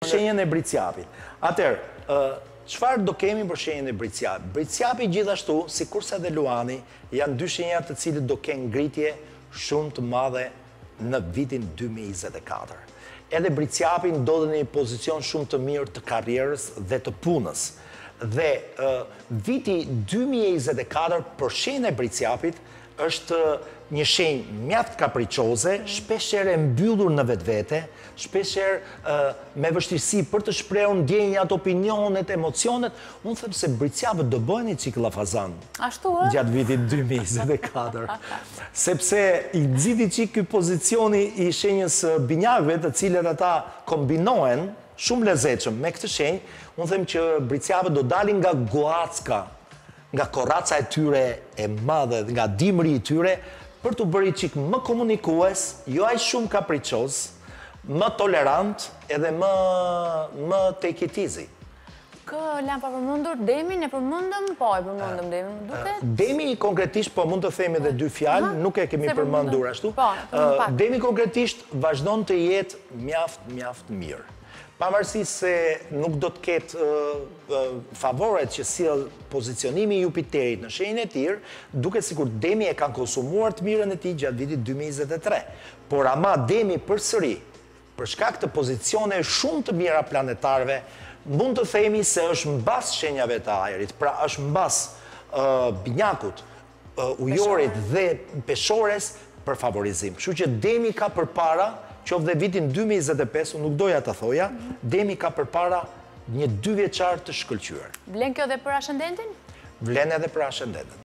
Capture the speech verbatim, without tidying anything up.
Shenjën e Briciapit. Atëherë, çfarë do kemi për shenjën e Briciapit? Briciapi gjithashtu, si kurse dhe Luani, janë dy shenja të cilët do kenë ngritje shumë të madhe në vitin dy mijë e njëzet e katër. Edhe Briciapi ndodhen në një pozicion shumë të mirë të karrierës dhe të punës. Dhe viti dy mijë e njëzet e katër për shenjën e Briciapit është një shenjë mjaft kapriçoze, shpeshherë e mbyllur në vetvete, shpeshherë me vështirësi për të shprehur ndjenjat, opinionet, emocionet. Unë them se Briciapët do bëhen një çik llafazan. Ashtu ë? Gjatë vitit dy mijë e njëzet e katër. Sepse i nxiti çik ky pozicioni i shenjës binjakëve, të cilët ata kombinohen shumë lezetshëm me këtë shenjë. Unë them që Briciapët do dalin nga guacka, nga korraca e tyre e madhe, nga dimri i tyre, për të bërë çik më komunikues, jo aq shumë kapriçoz, më tolerant edhe më më take it easy. Kë lam pa përmendur Demin, e përmendëm, po e përmendëm Demin, duket. Demi konkretisht, po mund të themi edhe dy fjalë, nuk e kemi përmendur ashtu. Demi konkretisht vazhdon të jetë mjaft mjaft mirë. Pavarësisht se nuk do të ketë favoret që sjell pozicionimi i Jupiterit në shenjën e tir, duket sikur Demi e ka konsumuar të mirën e tij gjatë vitit dy mijë e njëzet e tre. Por ama Demi përsëri, për shkak të pozicione shumë të mira planetarëve, mund të themi se është mbas shenjave të ajrit, pra është mbas binjakut, ujorit dhe peshores për favorizim. Kështu që Demi ka përpara, qoftë dhe vitin dy mijë e njëzet e pesë, nuk doja të thoja, Demi ka përpara një dy vjeçar të shkëlqyer. Vlen kjo dhe për ascendentin? Vlen edhe për ascendentin.